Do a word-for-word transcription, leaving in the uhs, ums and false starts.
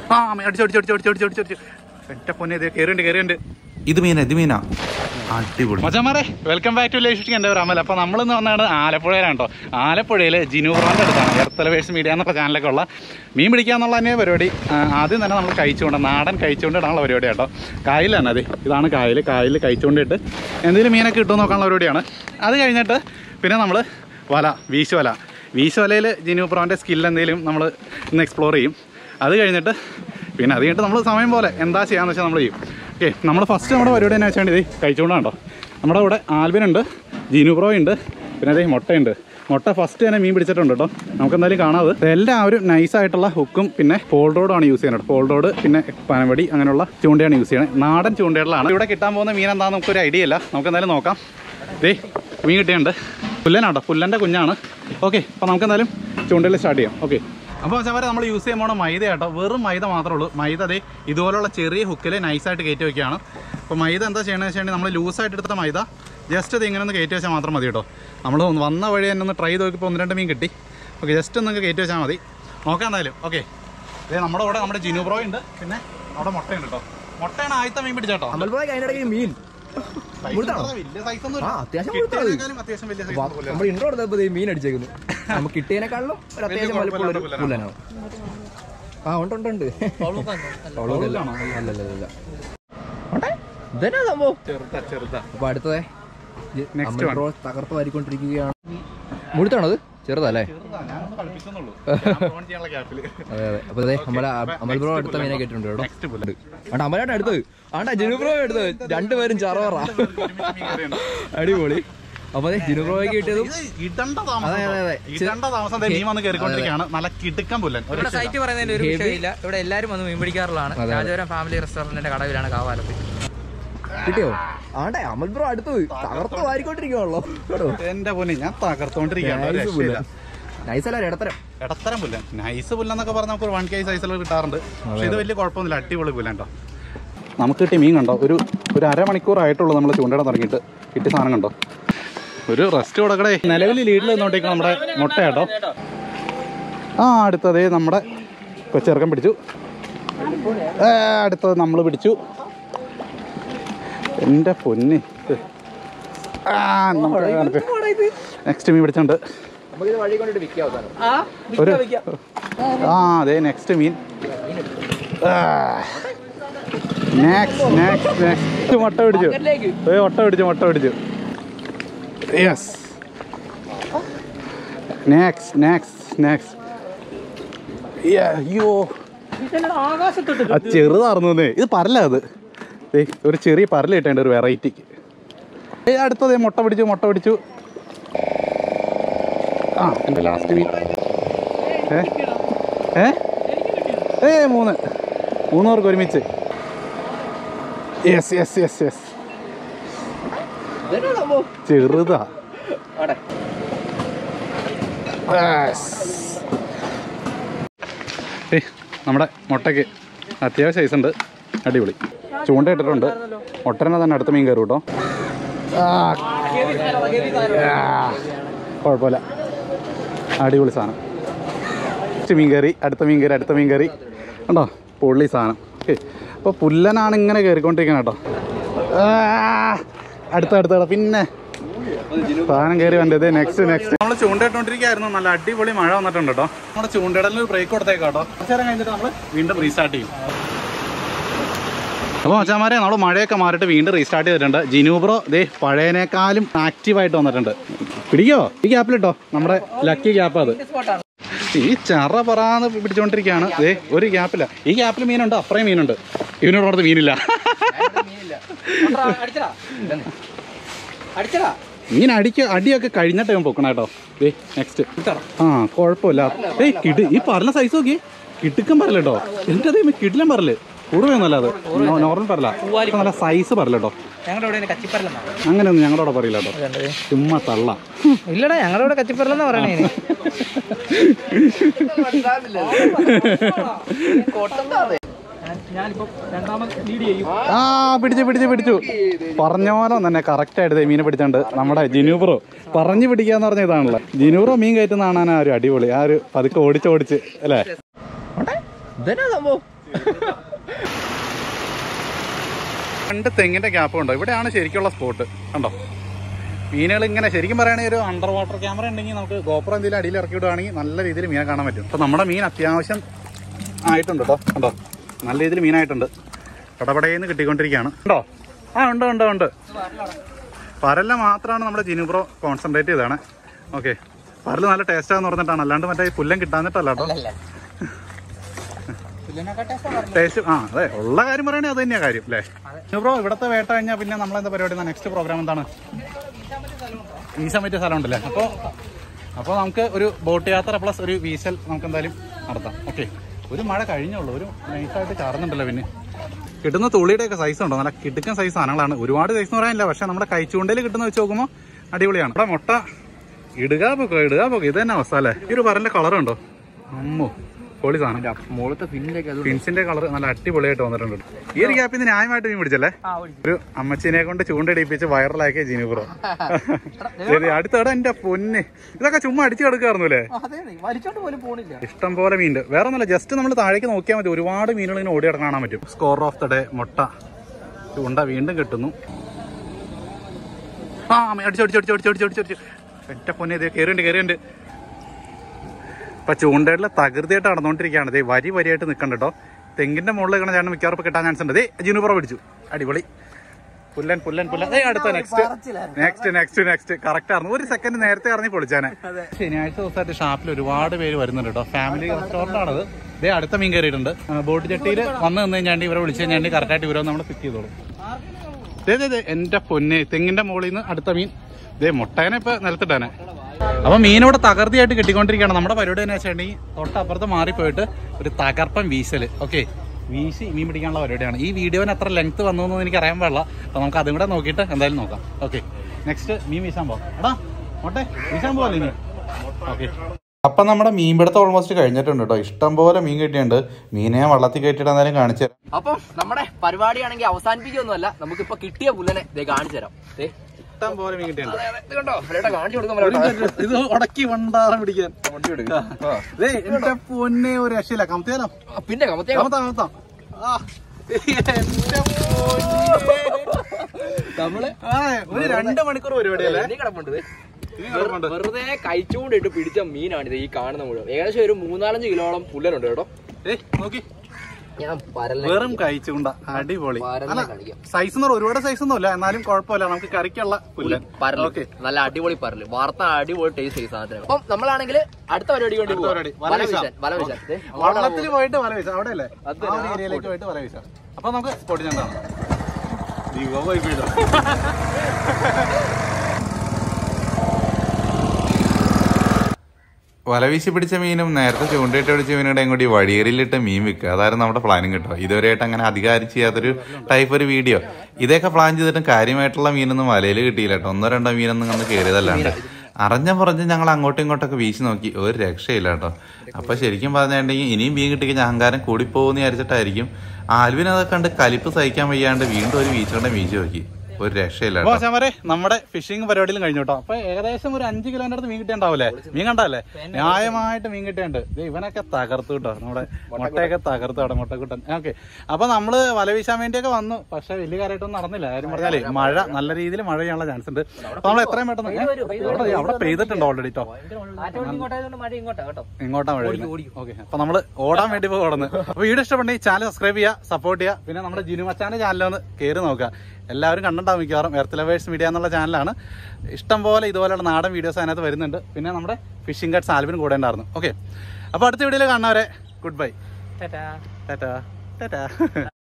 ആ അടിച്ചു അടിച്ചു അടിച്ചു അടിച്ചു അടിച്ചു അടിച്ചു എന്റെ പൊന്നെ ഇത് കയറിയുണ്ട് കയറിയുണ്ട്. ഇത് മീന ഇത് മീനാ അടിപൊളി. മച്ചാമാരെ വെൽക്കം ബാക്ക് ടു ലേഷിക്ക് എൻ്റെ ഒരു അമൽ. അപ്പോൾ നമ്മളിന്ന് വന്നാണ് ആലപ്പുഴയിലാണ് കേട്ടോ. ആലപ്പുഴയിൽ ജിനൂബ്രോൻ്റെ അടുത്താണ് എർത്തലവേഴ്സ് മീഡിയ എന്നൊക്കെ ചാനലൊക്കെ ഉള്ള മീൻ പിടിക്കുക എന്നുള്ള തന്നെ പരിപാടി. ആദ്യം തന്നെ നമ്മൾ കഴിച്ചുകൊണ്ട് നാടൻ കഴിച്ചുകൊണ്ടിടാനുള്ള പരിപാടി കേട്ടോ. കായലാണ് അത്, ഇതാണ് കായൽ. കായലിൽ കഴിച്ചുകൊണ്ടിട്ട് എന്തെങ്കിലും മീനൊക്കെ കിട്ടുമെന്ന് നോക്കാനുള്ള പരിപാടിയാണ്. അത് കഴിഞ്ഞിട്ട് പിന്നെ നമ്മൾ വല വീശുവല വീശുവലയിൽ ജിനൂബ്രോൻ്റെ സ്കിൽ എന്തെങ്കിലും നമ്മൾ ഇന്ന് എക്സ്പ്ലോർ ചെയ്യും. അത് കഴിഞ്ഞിട്ട് പിന്നെ അത് കഴിഞ്ഞിട്ട് നമ്മൾ സമയം പോലെ എന്താ ചെയ്യാന്ന് വെച്ചാൽ നമ്മൾ ചെയ്യും. ഓക്കെ, നമ്മൾ ഫസ്റ്റ് നമ്മുടെ പരിപാടി തന്നെ വെച്ചാൽ ഇത് കഴിച്ചുകൊണ്ടാണ് കേട്ടോ. നമ്മുടെ ഇവിടെ ആൽബിനുണ്ട്, ജിനുബ്രോ ഉണ്ട്, പിന്നെ അതേ മുട്ടയുണ്ട്. മുട്ട ഫസ്റ്റ് തന്നെ മീൻ പിടിച്ചിട്ടുണ്ട് കേട്ടോ. നമുക്ക് എന്തായാലും കാണാതെ എല്ലാവരും നൈസായിട്ടുള്ള ഹുക്കും പിന്നെ പോൾ റോഡാണ് യൂസ് ചെയ്യുന്നത്. പോൾ റോഡ് പിന്നെ പനവടി അങ്ങനെയുള്ള ചൂണ്ടയാണ് യൂസ് ചെയ്യുന്നത്. നാടൻ ചൂണ്ടകളിലാണ് ഇവിടെ കിട്ടാൻ പോകുന്ന മീൻ എന്താണെന്ന് നമുക്കൊരു ഐഡിയ ഇല്ല. നമുക്ക് എന്തായാലും നോക്കാം. ദേ മീൻ കിട്ടിയുണ്ട്. പുല്ലനാട്ടോ, പുല്ലൻ്റെ കുഞ്ഞാണ്. ഓക്കെ, അപ്പോൾ നമുക്ക് എന്തായാലും ചൂണ്ടയിൽ സ്റ്റാർട്ട് ചെയ്യാം. ഓക്കെ, അപ്പോൾ വെച്ചാൽ നമ്മൾ യൂസ് ചെയ്യാൻ പോണ മൈദ കേട്ടോ. വെറും മൈദ മാത്രമേ ഉള്ളൂ. മൈദ അതേ ഇതുപോലുള്ള ചെറിയ ഹുക്കിൽ നൈസായിട്ട് കയറ്റി വയ്ക്കുകയാണ്. അപ്പോൾ മൈദ എന്താ ചെയ്യണമെന്ന് വെച്ചിട്ടുണ്ടെങ്കിൽ നമ്മൾ ലൂസായിട്ട് എടുത്ത മൈദ ജസ്റ്റ് അത് ഇങ്ങനെ ഒന്ന് കയറ്റി വെച്ചാൽ മാത്രം മതി കേട്ടോ. നമ്മൾ വന്ന വഴി തന്നെ ഒന്ന് ട്രൈ ചെയ്ത് നോക്കിയപ്പോൾ ഒന്ന് രണ്ട് മീൻ കിട്ടി. ഓക്കെ, ജസ്റ്റ് ഒന്ന് കയറ്റി വെച്ചാൽ മതി. നോക്കാം എന്തായാലും. ഓക്കെ, അതെ നമ്മുടെ ഇവിടെ നമ്മുടെ ജിനുബ്രോ ഉണ്ട്, പിന്നെ അവിടെ മുട്ടയുണ്ട് കേട്ടോ. മുട്ടയാണ് ആദ്യത്തെ മീൻ പിടിച്ചേട്ടോ. മീൻ നമ്മൾ ഇൻട്രോ എടുത്തപ്പോ മീൻ അടിച്ചേക്കുന്നു. നമുക്ക് കിട്ടിയതിനെക്കാളും ഒരു അത്യാവശ്യം വലുപ്പമുള്ളൊരു പുല്ലനാണ്. ആ ഉണ്ട് ഉണ്ട് ഉണ്ട് ഇതന്നെ സംഭവം. അപ്പൊ അടുത്തതേ തകർത്ത് വാരിക്കൊണ്ടിരിക്കുകയാണ്. മുഴുത്താണത്? ചെറുതല്ലേ? അതെ അതെ. അപ്പൊ അതെ നമ്മളെ അമൽ ബ്രോ അടുത്ത മീനെ കേട്ടിട്ടുണ്ട് കേട്ടോ. ആണ്ടാ അമലായിട്ട് അടുത്തത്, ആണ്ടാ ജിനുബ്രോ എടുത്തത്. രണ്ടുപേരും ചറവറ അടിപൊളി. അപ്പൊ അതെ ജിനുബ്രോയ്ക്ക് കിട്ടിയതും ഇവിടെ എല്ലാരും വന്ന് മീൻ പിടിക്കാറുള്ളതാണ്. രാജപുരം ഫാമിലി റെസ്റ്റോറന്റിന്റെ കടവിലാണ് കാവാലത്ത്. കിട്ടിയോ? ആണ്ടേ അമൽ ബ്രോ അടുത്തത് തകർത്ത് വാരിക്കൊണ്ടിരിക്കുവാണല്ലോ. എന്റെ പൊന്നെ ഞാൻ തകർത്തോണ്ടിരിക്കുകയാണ്. നൈസല്ല ഇടത്തരം ഇടത്തരം പുല്ല. നൈസ് പുല്ലെന്നൊക്കെ പറഞ്ഞാൽ നമുക്ക് വൺ കെ സൈസിലൊക്കെ കിട്ടാറുണ്ട്. പക്ഷെ ഇത് വലിയ കുഴപ്പമൊന്നുമില്ല, അടിപൊളി പുല്ല കേട്ടോ. നമുക്ക് കിട്ടിയ മീൻ കണ്ടോ, ഒരു ഒരു അരമണിക്കൂറായിട്ടുള്ളൂ നമ്മൾ ചൂണ്ടയിടാൻ തുടങ്ങിയിട്ട്. കിട്ടിയ സാധനം കണ്ടോ. ഒരു റെസ്റ്റ് കൊടുക്കടേ. നിലവിൽ ലീഡിൽ നിന്നോട്ടേക്ക് നമ്മുടെ മുട്ട കേട്ടോ. ആ അടുത്തതേ നമ്മുടെ കൊച്ചിറക്കം പിടിച്ചു. അടുത്തത് നമ്മൾ പിടിച്ചു. എൻ്റെ പൊന്നി. നെക്സ്റ്റ് മീൻ പിടിച്ചിട്ടുണ്ട്. ഒരു ആ അതെ നെക്സ്റ്റ് മീൻ. നെക്സ്റ്റ് നെക്സ്റ്റ് നെക്സ്റ്റ് മുട്ട പിടിച്ചു. ഏ മുട്ട പിടിച്ചു മുട്ട പിടിച്ചു യെസ്. Next next next. അയ്യോ ആ ചെറുതാർന്നു. ഇത് പരല. അത് ഒരു ചെറിയ പരല കിട്ടേണ്ട ഒരു വെറൈറ്റിക്ക്. അടുത്തത് മുട്ട പിടിച്ചു മുട്ട പിടിച്ചു. ആ എൻ്റെ ലാസ്റ്റ് മീൻ. ഏ ഏ ഏ മൂന്ന് മൂന്ന് പേർക്ക് ഒരുമിച്ച്. Yes yes yes yes. ചെറുതാ. ഏ നമ്മുടെ മുട്ടയ്ക്ക് അത്യാവശ്യം സൈസ് ഉണ്ട്. അടിപൊളി. ചൂണ്ട ഇട്ടിട്ടുണ്ട്. മുട്ടനെ തന്നെ അടുത്ത മീൻ കയറും കേട്ടോ. കുഴപ്പമില്ല, അടിപൊളി സാധനം. അടുത്ത മീൻ കയറി അടുത്ത മീൻ കയറി അടുത്ത മീൻ കയറി കണ്ടോ. പൊള്ളി സാധനം. ഓക്കെ, അപ്പോൾ പുല്ലനാണ് ഇങ്ങനെ കയറിക്കൊണ്ടിരിക്കുന്നത് കേട്ടോ. അടുത്ത അടുത്ത പിന്നെ സാധനം കയറി വേണ്ടത്. നെക്സ്റ്റ് നെക്സ്റ്റ് നമ്മൾ ചൂണ്ടയിട്ടോണ്ടിരിക്കുകയായിരുന്നു. നല്ല അടിപൊളി മഴ വന്നിട്ടുണ്ട് കേട്ടോ. നമ്മുടെ ചൂണ്ടയിടലിന് ബ്രേക്ക് കൊടുത്തേക്കാം കേട്ടോ. കുറച്ച് നേരം കഴിഞ്ഞിട്ട് നമ്മൾ വീണ്ടും റീസ്റ്റാർട്ട് ചെയ്യും. അപ്പോൾ മച്ചാമാരെ നമ്മൾ മഴയൊക്കെ മാറിയിട്ട് വീണ്ടും റീസ്റ്റാർട്ട് ചെയ്തിട്ടുണ്ട്. ജിനുബ്രോ ദേ പഴയനേക്കാളും ആക്റ്റീവായിട്ട് വന്നിട്ടുണ്ട്. പിടിക്കോ ഈ ഗ്യാപ്പിലിട്ടോ. നമ്മുടെ ലക്കി ഗ്യാപ്പ് അത്. ഈ ചറ പറയാന്ന് പിടിച്ചോണ്ടിരിക്കുകയാണ്. ദേ ഒരു ഗ്യാപ്പില്ല. ഈ ഗ്യാപ്പിൽ മീനുണ്ട്, അപ്പുറം മീനുണ്ട്. ഇവനോട് അടുത്ത് മീനില്ല. മീൻ അടിക്ക അടിയൊക്കെ കഴിഞ്ഞിട്ട് ഞാൻ പൊക്കണം കേട്ടോ. ദേ നെക്സ്റ്റ്. ആ കുഴപ്പമില്ല. ഏയ് കിട് ഈ പറഞ്ഞ സൈസ് നോക്കി. കിടുക്കം പറല കേട്ടോ. എൻ്റെ അതേ കിടിലം പറല്. കൂടുതലൊന്നുമല്ല, അത് നോർമൽ പറല. നല്ല സൈസ് പറല കേട്ടോ. അങ്ങനെയൊന്നും ഞങ്ങളോട് പറയില്ല കേട്ടോ. ചുമ്മാ തള്ള. ഇല്ലടാ ഞങ്ങളുടെ കച്ചിപ്പറലെന്നാ പറയണേ. ആ പിടിച്ചു പിടിച്ചു പിടിച്ചു. പറഞ്ഞ പോലെ തന്നെ കറക്റ്റ് ആയിട്ട് മീനെ പിടിച്ചോണ്ട് നമ്മുടെ ജിനുബ്രോ പറഞ്ഞു പിടിക്കാന്ന് പറഞ്ഞ ഇതാണല്ലോ. ജിനുബ്രോ മീൻ കയറ്റുന്ന കാണാൻ ആ ഒരു അടിപൊളി. ആ ഒരു പതുക്കെ ഓടിച്ച് ഓടിച്ച് അല്ലേ. ഇതന്നെ സംഭവം. രണ്ട് തെങ്ങിന്റെ ഗ്യാപ്പ് ഉണ്ടോ, ഇവിടെയാണ് ശരിക്കുള്ള സ്പോട്ട്. കണ്ടോ മീനുകൾ ഇങ്ങനെ ശരിക്കും പറയുകയാണെങ്കിൽ ഒരു അണ്ടർ വാട്ടർ ക്യാമറ ഉണ്ടെങ്കിൽ നമുക്ക് ഗോപ്രോ എന്തെങ്കിലും അടിയിൽ ഇറക്കി വിടുവാണെങ്കിൽ നല്ല രീതിയിൽ മീനെ കാണാൻ പറ്റും. അപ്പോൾ നമ്മുടെ മീൻ അത്യാവശ്യം ആയിട്ടുണ്ട് കേട്ടോ. കണ്ടോ നല്ല രീതിയിൽ മീനായിട്ടുണ്ട്. കടപടയെന്ന് കിട്ടിക്കൊണ്ടിരിക്കുകയാണ്. ഉണ്ടോ? ആ ഉണ്ട് ഉണ്ട് ഉണ്ട്. പരല്ല മാത്രമാണ് നമ്മുടെ ജിനുബ്രോ കോൺസെൻട്രേറ്റ് ചെയ്താണ്. ഓക്കെ, പരല് നല്ല ടേസ്റ്റാന്ന് പറഞ്ഞിട്ടാണ്, അല്ലാണ്ട് മറ്റേ പുല്ലൻ കിട്ടാന്നിട്ടല്ല കേട്ടോ. ടേസ്റ്റ് ആ അതെ, ഉള്ള കാര്യം പറയണേ അത് തന്നെയാ കാര്യം അല്ലേ. ജിനുബ്രോ ഇവിടുത്തെ വേട്ട കഴിഞ്ഞാൽ പിന്നെ നമ്മളെന്താ പരിപാടി? നെക്സ്റ്റ് പ്രോഗ്രാം എന്താണ്? വീശാൻ പറ്റിയ സ്ഥലം ഉണ്ടല്ലേ. അപ്പോൾ അപ്പോൾ നമുക്ക് ഒരു ബോട്ട് യാത്ര പ്ലസ് ഒരു വീശൽ നമുക്ക് എന്തായാലും നടത്താം. ഓക്കെ, ഒരു മഴ കഴിഞ്ഞുള്ളൂ, ഒരു നൈസായിട്ട് ചാർന്നുണ്ടല്ലോ. പിന്നെ കിട്ടുന്ന തുള്ളിയുടെയൊക്കെ സൈസ് ഉണ്ടോ, നല്ല കിടുക്കൻ സൈസ് സാധനങ്ങളാണ്. ഒരുപാട് സൈസ് എന്ന് പറയാനില്ല, പക്ഷെ നമ്മുടെ കൈച്ചൂണ്ടയിൽ കിട്ടുന്ന വെച്ച് നോക്കുമ്പോൾ അടിപൊളിയാണ്. ഇവിടെ മുട്ട ഇടുക പോക്കോ ഇടുക പോക്കോ ഇത് തന്നെ അവസ്ഥ അല്ലേ. ഈ ഒരു പറന്റെ കളറുണ്ടോ, അമ്മോ പൊളി സാധനം. മുകളത്തെ ഫിൻസിന്റെ കളർ നല്ല അടിപൊളിയായിട്ട് വന്നിട്ടുണ്ട്. ഈ ഒരു ഗ്യാപ്പിൽ നിന്ന് ന്യായമായിട്ട് മീൻ പിടിച്ചല്ലേ. ഒരു അമ്മച്ചിനെ കൊണ്ട് ചൂണ്ടടിപ്പിച്ച് വൈറലാക്കിയ ജിനുബ്രോ. ശരി, അടുത്തവിടെ എന്റെ പൊന്ന് ഇതൊക്കെ ചുമ്മാ അടിച്ചു കിടക്കായിരുന്നു അല്ലേ. ഇഷ്ടം പോലെ മീൻ. വേറെ ഒന്നുമില്ല, ജസ്റ്റ് നമ്മൾ താഴേക്ക് നോക്കിയാൽ മതി, ഒരുപാട് മീനുകൾ ഇങ്ങനെ ഓടി കിടക്കാൻ കാണാൻ പറ്റും. സ്കോർ ഓഫ് ദ ഡേ മുട്ട ചൂണ്ട വീണ്ടും കിട്ടുന്നു. ആ അടിച്ചു അടിച്ചു അടിച്ചു അടിച്ചു അടിച്ചു അടിച്ചു എന്റെ പൊന്നെ ഇത് കയറിയുണ്ട് കയറിയുണ്ട്. ഇപ്പൊ ചൂണ്ടയിലെ തകൃതിയായിട്ട് നടന്നുകൊണ്ടിരിക്കുകയാണ്. ഇതേ വരി വരിയായിട്ട് നിൽക്കണ്ട കേട്ടോ. തെങ്ങിന്റെ മുകളിൽ നിൽക്കണ ചേട്ടൻ മിക്കവാറും കിട്ടാൻ ചാൻസ് ഉണ്ട്. ഇതേ ജിനുബ്രോ പിടിച്ചു, അടിപൊളി. പുല്ലൻ പുല്ലൻ പുല്ലൻ. ഏ അടുത്ത next next next next correct ആയിരുന്നു. ഒരു സെക്കൻഡ് നേരത്തെ ഇറങ്ങി പൊളിച്ചാനെ. ശനിയാഴ്ച ദിവസമായിട്ട് ഷാപ്പിൽ ഒരുപാട് പേര് വരുന്നുണ്ട് കേട്ടോ. ഫാമിലി റെസ്റ്റോറന്റ് ആണത്. ഇതേ അടുത്ത മീൻ കയറിയിട്ടുണ്ട്. ബോട്ട് ചട്ടിയിൽ വന്ന് നിന്ന് കഴിഞ്ഞാൽ ഇവരെ വിളിച്ചു കഴിഞ്ഞാൽ കറക്റ്റായിട്ട് ഇവരെ നമ്മൾ പിക്ക് ചെയ്തോളും. ഇതേ ഇതേ എന്റെ പൊന്നെ തെങ്ങിന്റെ മുകളിൽ നിന്ന് അടുത്ത മീൻ. ഇതേ മുട്ടേനെ ഇപ്പൊ നിലത്തിട്ടാനെ. അപ്പൊ മീനോട് തകർത്തിയായിട്ട് കിട്ടിക്കൊണ്ടിരിക്കുകയാണ്. നമ്മുടെ പരിപാടി എന്ന് വെച്ചിട്ടുണ്ടെങ്കിൽ തൊട്ടപ്പുറത്ത് മാറിപ്പോയിട്ട് ഒരു തകർപ്പൻ വീശല്. ഓക്കെ, വീശി മീൻ പിടിക്കാനുള്ള പരിപാടിയാണ്. ഈ വീഡിയോന് എത്ര ലെങ്ത് വന്നു എന്ന് എനിക്ക് അറിയാൻ പാടില്ല. അപ്പൊ നമുക്ക് അതും കൂടെ നോക്കിയിട്ട് എന്തായാലും നോക്കാം. ഓക്കെ, നെക്സ്റ്റ് മീൻ വീശാൻ പോവാം. എടാ മോട്ടെ വീശാൻ പോവല്ലേ ഇനി. ഓക്കെ, അപ്പൊ നമ്മുടെ മീൻ പിടുത്തം ഓൾമോസ്റ്റ് കഴിഞ്ഞിട്ടുണ്ട് കേട്ടോ. ഇഷ്ടം പോലെ മീൻ കിട്ടിയിട്ടുണ്ട്. മീനെ ഞാൻ വള്ളത്തിൽ കയറ്റിട്ട് എന്തായാലും കാണിച്ചു തരാം. അപ്പം നമ്മുടെ പരിപാടിയാണെങ്കിൽ അവസാനിപ്പിക്കൊന്നുമല്ല, നമുക്കിപ്പൊ കിട്ടിയ പുല്ലനെ ഇതേ കാണിച്ചു തരാം. ഇഷ്ടം പോലെ മീൻ കിട്ടിയിട്ടുണ്ട്. കാണിച്ചു കൊടുക്കാൻ ഇത് ഉടക്കി വണ്ടാറം പിടിക്കാൻ എന്റെ പൊന്നെ ഒരു രക്ഷയില്ല. കമത്തിയാലോ? പിന്നെ കമത്തിയാ കമത്താം കമത്താം. നമ്മള് ഒരു രണ്ട് മണിക്കൂർ പരിപാടിയല്ലേ. കിടപ്പുണ്ട്. വെറുതെ കഴിച്ചുകൊണ്ടിട്ട് പിടിച്ച മീനാണിത് ഈ കാണുന്ന മുഴുവൻ. ഏകദേശം ഒരു മൂന്നാലഞ്ച് കിലോളം പുല്ലനുണ്ട് കേട്ടോ. ഏയ് നോക്കി, ഞാൻ വെറും കഴിച്ചുകൊണ്ട അടിപൊളി. സൈസ് എന്ന് ഒരുപാട് സൈസ് ഒന്നും ഇല്ല, എന്നാലും കുഴപ്പമില്ല. നമുക്ക് കറിക്കുള്ള പുല്ലൻ പരല്, നല്ല അടിപൊളി പരല്, വാർത്ത അടിപൊളി ടേസ്റ്റ് ഈ സാധനം. അപ്പം നമ്മളാണെങ്കിൽ അടുത്ത പരിപാടി കൊണ്ട് വള്ളത്തിൽ പോയിട്ട് വല വീശാം. അവിടെ അല്ലേ ഏരിയയിലേക്ക് പോയിട്ട് വല വീശാം. അപ്പൊ നമുക്ക് സ്പോട്ട് ചെന്താണ് വലവീശി പിടിച്ച മീനും നേരത്തെ ചൂണ്ടയിട്ട് പിടിച്ച മീനുടെയും കൂടി വഴിയേറിയിലിട്ട് മീൻ വിൽക്കുക, അതായിരുന്നു നമ്മുടെ പ്ലാനും കേട്ടോ. ഇതുവരെയായിട്ട് അങ്ങനെ അധികാരം ചെയ്യാത്തൊരു ടൈപ്പ് ഒരു വീഡിയോ. ഇതൊക്കെ പ്ലാൻ ചെയ്തിട്ടും കാര്യമായിട്ടുള്ള മീനൊന്നും വലയിൽ കിട്ടിയില്ല കേട്ടോ. ഒന്നോ രണ്ടോ മീനൊന്നും കണ്ട് കയറിയതല്ലാണ്ട് അറിഞ്ഞ പറഞ്ഞ് ഞങ്ങൾ അങ്ങോട്ടും ഇങ്ങോട്ടൊക്കെ വീശി നോക്കി, ഒരു രക്ഷയില്ല കേട്ടോ. അപ്പൊ ശരിക്കും പറഞ്ഞിട്ടുണ്ടെങ്കിൽ ഇനിയും മീൻ കിട്ടിക്കഴിഞ്ഞാൽ അഹങ്കാരം കൂടിപ്പോകുമെന്ന് വിചാരിച്ചിട്ടായിരിക്കും ആൽവിനതൊക്കെ കണ്ട് കലിപ്പ് സഹിക്കാൻ വയ്യാണ്ട് വീണ്ടും ഒരു വീച്ചുകൊണ്ട് വീശി നോക്കി, ഒരു രക്ഷയില്ല. നമ്മുടെ ഫിഷിംഗ് പരിപാടിയിലും കഴിഞ്ഞു കേട്ടോ. അപ്പൊ ഏകദേശം ഒരു അഞ്ച് കിലോന്റെ അടുത്ത് മീൻ കിട്ടിയുണ്ടാവൂലേ. മീൻ കണ്ടല്ലേ, ന്യായമായിട്ട് മീൻ കിട്ടിയുണ്ട്. ഇവനൊക്കെ തകർത്തു കേട്ടോ, നമ്മുടെ മുട്ടയൊക്കെ തകർത്തു അവിടെ മുട്ടക്കുട്ടൻ. ഓക്കെ, അപ്പൊ നമ്മള് വല വീശാൻ വേണ്ടിയൊക്കെ വന്നു, പക്ഷെ വലിയ കാര്യമായിട്ടൊന്നും നടന്നില്ല. കാര്യം പറഞ്ഞാലേ മഴ നല്ല രീതിയിൽ മഴ ചെയ്യാനുള്ള ചാൻസ് ഉണ്ട്. അപ്പൊ നമ്മൾ എത്രയും പെട്ടെന്ന് അവിടെ പെയ്തിട്ടുണ്ട് ഓൾറെഡി കേട്ടോ. ഇങ്ങോട്ടാ മഴ. ഓക്കെ, അപ്പൊ നമ്മള് ഓടാൻ വേണ്ടി പോയി ഓടുന്നത്. അപ്പൊ വീഡിയോ ഇഷ്ടപ്പെട്ടെങ്കിൽ ചാനൽ സബ്സ്ക്രൈബ് ചെയ്യുക, സപ്പോർട്ട് ചെയ്യുക. പിന്നെ നമ്മുടെ ജിനു മച്ചാന്റെ ചാനലൊന്ന് കയറി നോക്കുക. എല്ലാവരും കണ്ടിട്ടുണ്ടാവും മിക്കവാറും. എർത്ത് ലവേഴ്സ് മീഡിയ എന്നുള്ള ചാനലാണ്. ഇഷ്ടം പോലെ ഇതുപോലെയുള്ള നാടൻ വീഡിയോസ് അതിനകത്ത് വരുന്നുണ്ട്. പിന്നെ നമ്മുടെ ഫിഷിംഗ് ഗൈഡ്സ് ആൽവിനും കൂടെ ഉണ്ടായിരുന്നു. ഓക്കെ, അപ്പോൾ അടുത്ത വീഡിയോയിൽ കാണുന്നവരെ good bye, tata tata Tata.